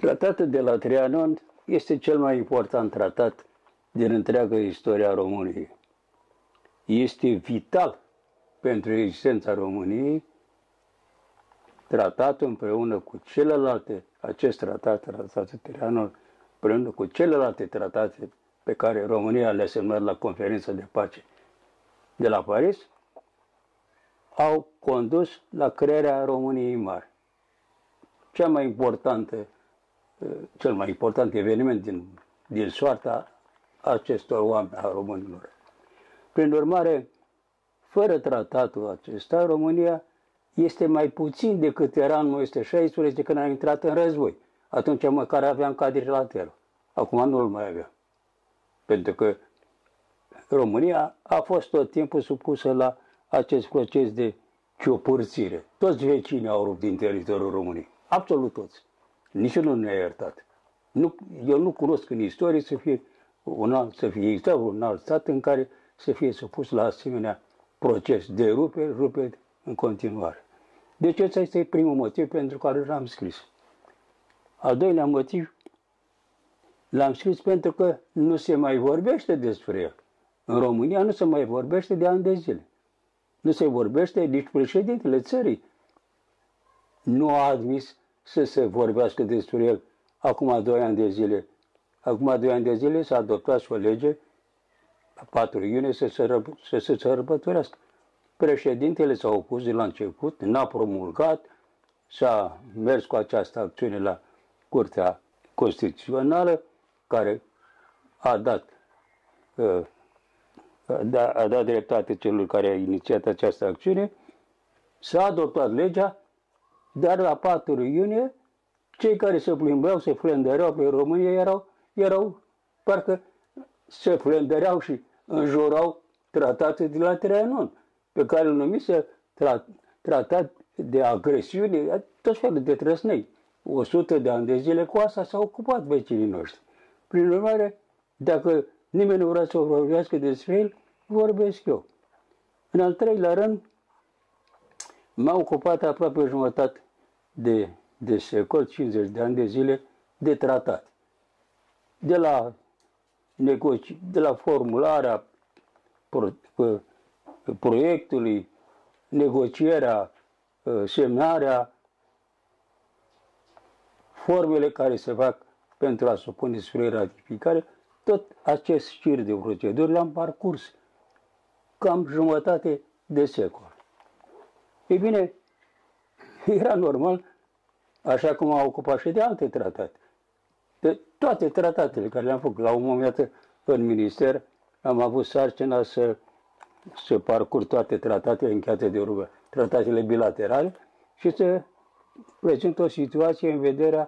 Tratatul de la Trianon este cel mai important tratat din întreaga istoria României. Este vital pentru existența României. Tratatul împreună cu celelalte, acest tratat, tratatul Trianon, împreună cu celelalte tratate pe care România le-a semnat la conferința de pace de la Paris, au condus la crearea României mari. Cel mai important eveniment din soarta acestor oameni, a românilor. Prin urmare, fără tratatul acesta, România este mai puțin decât era în 1916 când a intrat în război. Atunci măcar aveam cadrilaterul. Acum nu-l mai avea. Pentru că România a fost tot timpul supusă la acest proces de ciopărțire. Toți vecinii au rupt din teritoriul României. Absolut toți. Niciunul nu ne-a iertat. Eu nu cunosc în istorie să fie un alt stat în care să fie supus la asemenea proces de rupe în continuare. Deci ăsta este primul motiv pentru care l-am scris. Al doilea motiv, l-am scris pentru că nu se mai vorbește despre el. În România nu se mai vorbește de ani de zile. Nu se vorbește, nici președintele țării nu a admis să se vorbească despre el acum 2 ani de zile. Acum 2 ani de zile s-a adoptat și o lege, la 4 iunie, să se sărbătorească. Președintele s-a opus de la început, n-a promulgat, s-a mers cu această acțiune la Curtea Constituțională, care a dat dreptate celor care au inițiat această acțiune, s-a adoptat legea, dar la 4 iunie, cei care se plimbau, se flândăreau pe România, erau parcă se flândăreau și înjurau tratatul de la Trianon, pe care îl numise tratat de agresiune, tot felul de trăsnei. 100 de ani de zile cu asta s-au ocupat vecinii noștri. Prin urmare, dacă nimeni nu vrea să vorbească despre el, vorbesc eu. În al treilea rând, m-a ocupat aproape jumătate de secol, 50 de ani de zile, de tratat. De la formularea proiectului, negocierea, semnarea, formele care se fac pentru a supune spre ratificare, tot acest șir de proceduri le-am parcurs cam jumătate de secol. Ei bine, era normal, așa cum a ocupat și de alte tratate. De toate tratatele care le-am făcut. La un moment dat, în minister, am avut sarcina să parcurg toate tratatele încheiate de România, tratatele bilaterale, și să prezint o situație în vederea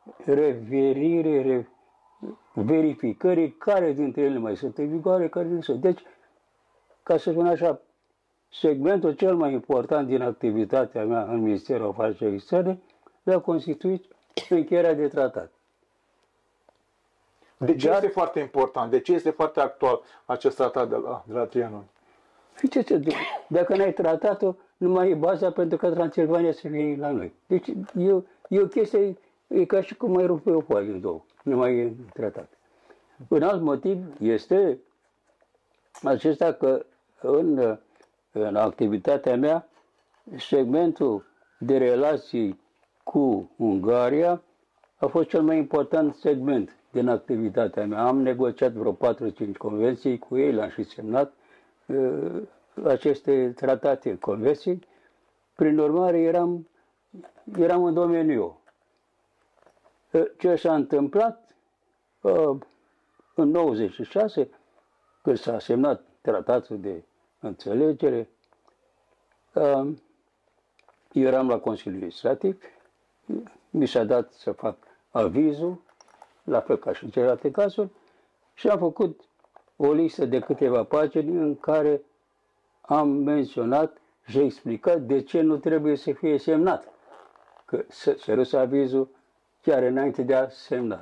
verificării care dintre ele mai sunt în vigoare, care nu sunt. Deci, ca să spun așa, segmentul cel mai important din activitatea mea în Ministerul Afacerilor Externe l-a constituit încheierea de tratat. De ce este foarte important? De ce este foarte actual acest tratat de la Trianon? Dacă n-ai tratat-o, nu mai e baza pentru că Transilvania să fie la noi. Deci e o chestie, e ca și cum mai rupe o foaie în două. Nu mai e tratat. Un alt motiv este acesta că în activitatea mea, segmentul de relații cu Ungaria a fost cel mai important segment din activitatea mea. Am negociat vreo 4-5 convenții cu ei, le-am și semnat aceste tratate, convenții. Prin urmare, eram în domeniul. Ce s-a întâmplat în 96, când s-a semnat tratatul de înțelegere, eram la Consiliul Legislativ, mi s-a dat să fac avizul, la fel ca și în celelalte cazuri, și am făcut o listă de câteva pagini în care am menționat și explicat de ce nu trebuie să fie semnat. Că se ceruse avizul chiar înainte de a semna.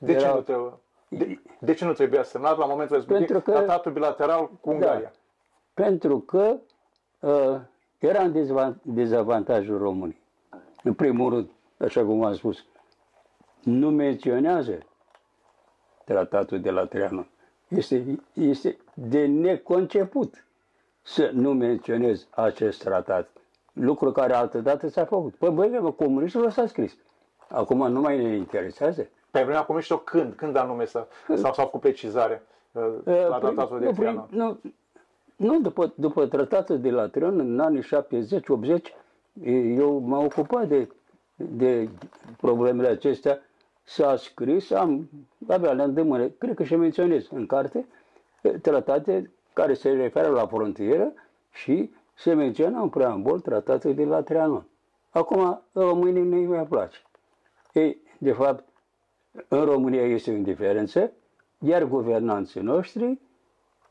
De ce nu trebuia semnat la momentul respectiv tratatul bilateral cu Ungaria? Da, pentru că era în dezavantajul României. În primul rând, așa cum am spus, nu menționează tratatul de la Trianon. Este de neconceput să nu menționez acest tratat. Lucru care altădată s-a făcut. Păi băi, comuniștilor s-a scris. Acum nu mai ne interesează. Pe vremea comuniștilor când anume s-a făcut precizare la tratatul de Trianon? Nu, după tratatul de la Trianon, în anii 70-80, eu m-am ocupat de problemele acestea. S-a scris, avea la îndemână, cred că și menționez în carte, tratate care se referă la frontieră și se menționa în preambul tratatul de la Trianon. Acum, românii nu-i mai place. Ei, de fapt, în România este o indiferență, iar guvernanții noștri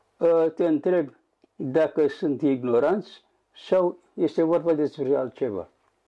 te întreb dacă sunt ignoranți sau este vorba despre altceva.